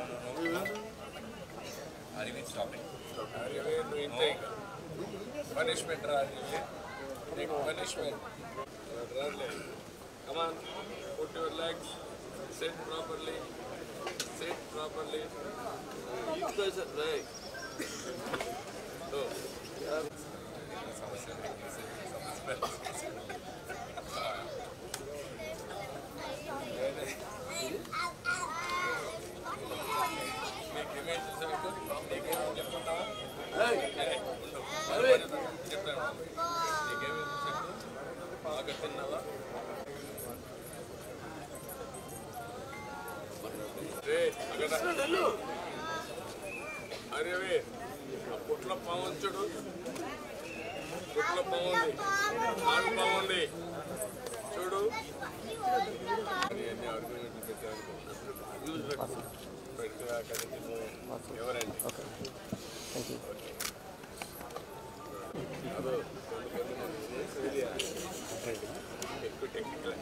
Arivin, stop it. Arivin, no intake. Punishment, Arivin. Take punishment. Come on, put your legs. Sit properly. Sit properly. Right. So. అరే పుట్ల పావుంచుడు పుట్ల పావుంది ఆడు పావుంది చూడు ఎవరండి ఎక్కువ technical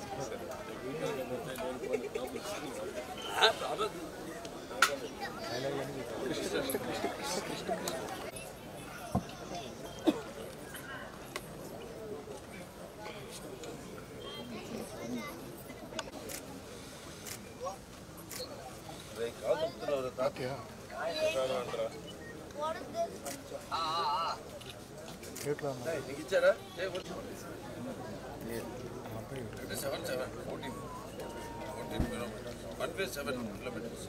ఇచ్చారా 7 kilometers.